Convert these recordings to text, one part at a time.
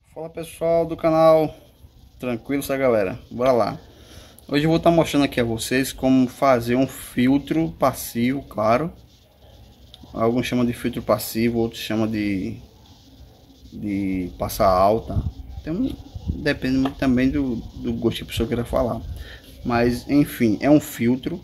Fala pessoal do canal, tranquilo essa galera, bora lá. Hoje eu vou estar mostrando aqui a vocês como fazer um filtro passivo, claro. Alguns chamam de filtro passivo, outros chamam de passar alta. Depende muito também do gosto que a pessoa queira falar. Mas enfim, é um filtro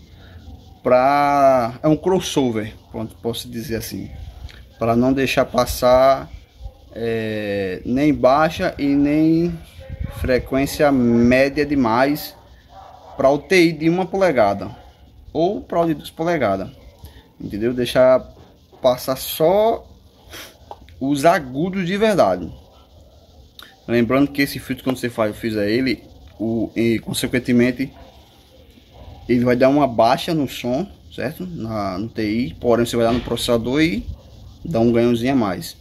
é um crossover, pronto, posso dizer assim, para não deixar passar nem baixa e nem frequência média demais para o TI de 1 polegada ou para o de 2 polegadas, entendeu? Deixar passar só os agudos de verdade. Lembrando que esse filtro, quando você fizer ele, e consequentemente ele vai dar uma baixa no som, certo? No TI, porém você vai dar no processador e dá um ganhozinho a mais.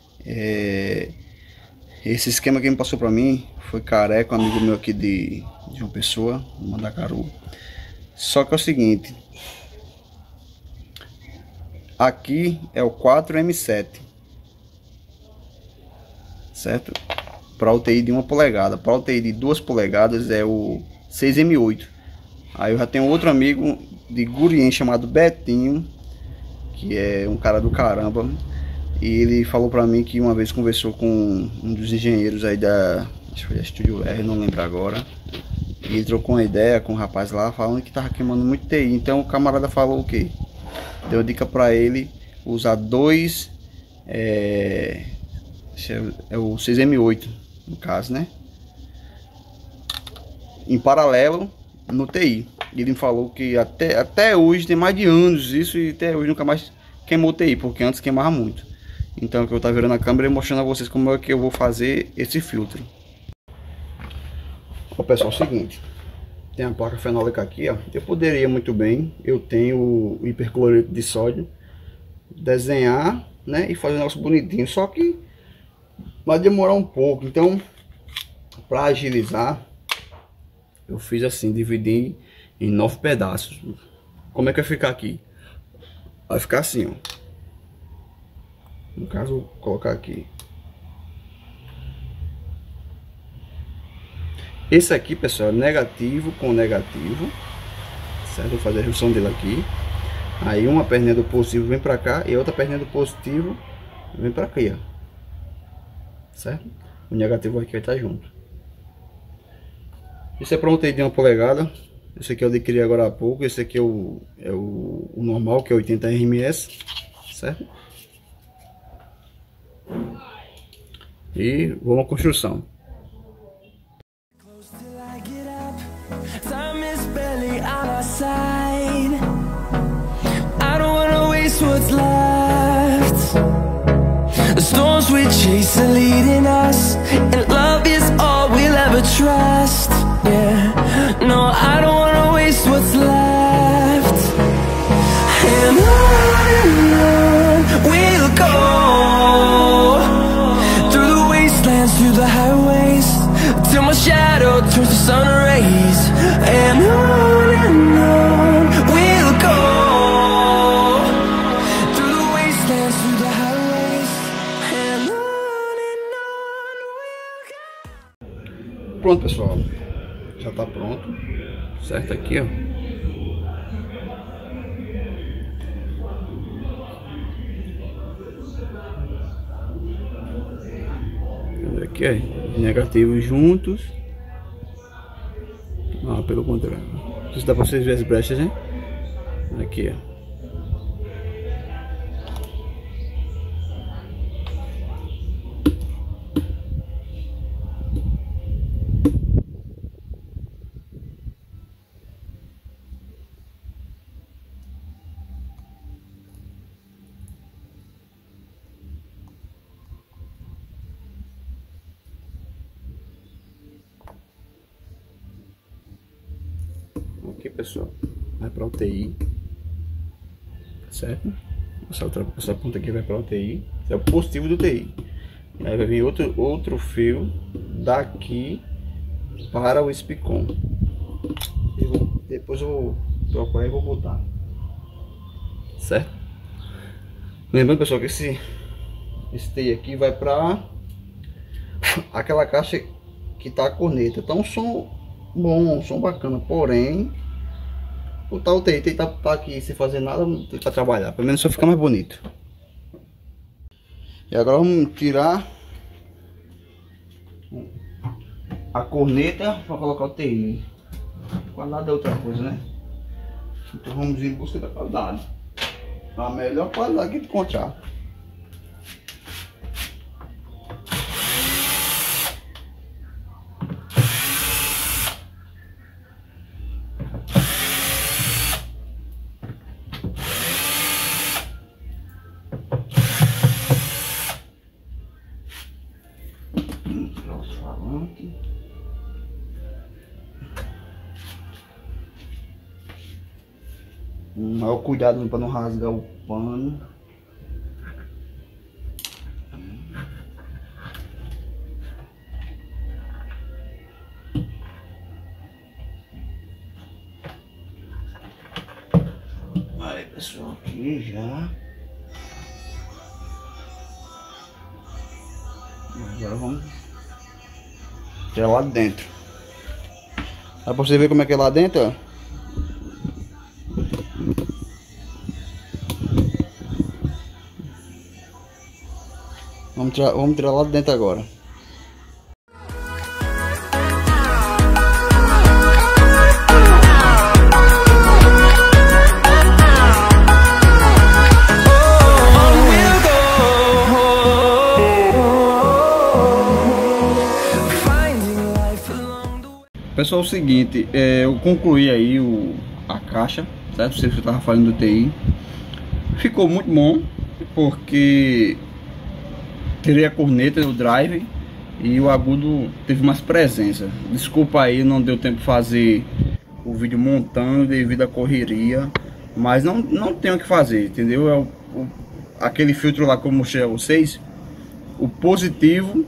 Esse esquema que me passou para mim foi Careca, um amigo meu aqui de uma pessoa, Mandacaru. Só que é o seguinte, aqui é o 4M7, certo? Para o TI de 1 polegada, para o TI de 2 polegadas é o 6M8. Aí eu já tenho outro amigo de Gurien chamado Betinho, que é um cara do caramba. E ele falou pra mim que uma vez conversou com um dos engenheiros aí acho que foi da Estúdio R, não lembro agora. E ele trocou uma ideia com o rapaz lá, falando que tava queimando muito TI. Então o camarada falou o quê? Deu dica pra ele usar dois, é o 6M8 no caso, né? Em paralelo no TI. E ele me falou que até hoje, tem mais de anos isso, e até hoje nunca mais queimou TI, porque antes queimava muito. Então que eu tava virando a câmera e mostrando a vocês como é que eu vou fazer esse filtro. Ó pessoal, é o seguinte, tem a placa fenólica aqui, ó. Eu poderia muito bem, eu tenho o hipercloreto de sódio, desenhar, né, e fazer um negócio bonitinho, só que vai demorar um pouco. Então, para agilizar, eu fiz assim, dividi em 9 pedaços. Como é que vai ficar aqui? Vai ficar assim, ó. No caso, vou colocar aqui. Esse aqui, pessoal, é negativo com negativo, certo? Vou fazer a junção dele aqui. Aí uma perninha do positivo vem pra cá e outra perninha do positivo vem pra aqui, ó. Certo? O negativo aqui vai estar junto. Esse é para um TI de 1 polegada. Esse aqui eu adquiri agora há pouco. Esse aqui é o normal, que é 80 RMS, certo? E vamos à construção. The storms we chase are leading us, and love is all we'll ever trust. Yeah, no, I don't wanna waste what's left. And on we'll go, through the wastelands, through the highways, till my shadow turns to sun rays. And on we'll go, through the wastelands, through the highways, and on we'll go. Pronto pessoal, já tá pronto, certo? Aqui ó, aqui ó, negativos juntos. Não, pelo contrário, isso dá pra vocês verem as brechas, né? Aqui ó. Aqui pessoal, vai para o TI, certo? Essa ponta aqui vai para o TI, é o positivo do TI. Aí vai vir outro fio daqui para o SPCON. Depois eu vou procurar e vou botar, certo? Lembrando pessoal que esse TI aqui vai para aquela caixa que tá a corneta. Tá um som bom, um som bacana, porém o tal TI tá aqui sem fazer nada para trabalhar, pelo menos só fica mais bonito. E agora vamos tirar a corneta para colocar o TI. Qualidade é outra coisa, né? Então vamos em busca da qualidade, a melhor qualidade que encontrar. Maior cuidado para não rasgar o pano. Aí pessoal, aqui já. Agora vamos tirar lá dentro. Dá pra você ver como é que é lá dentro, ó. Vamos tirar lá dentro agora. Pessoal, é o seguinte, eu concluí aí a caixa, certo? Você estava falando do TI. Ficou muito bom, porque tirei a corneta, o drive, e o agudo teve mais presença. Desculpa aí, não deu tempo de fazer o vídeo montando devido à correria, mas não tem o que fazer, entendeu? Aquele filtro lá que eu mostrei a vocês, o positivo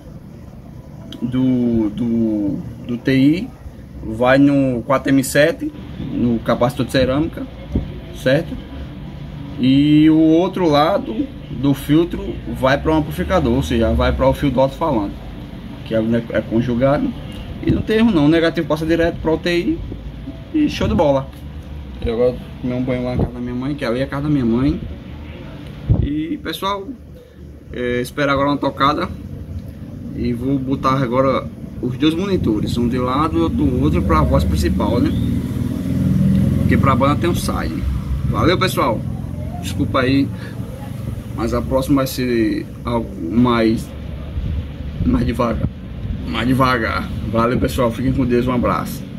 do TI vai no 4M7, no capacitor de cerâmica, certo? E o outro lado do filtro vai para o amplificador, ou seja, vai para o fio do alto-falante, que é conjugado. E não tem erro não, o negativo passa direto para o TI e show de bola. Eu agora tomei um banho lá na casa da minha mãe, que ali é a casa da minha mãe. E pessoal, esperar agora uma tocada e vou botar agora os dois monitores, um de lado e outro do outro, para a voz principal, né? Porque para a banda tem um side. Valeu pessoal, desculpa aí, mas a próxima vai ser algo mais devagar. Valeu pessoal, fiquem com Deus, um abraço.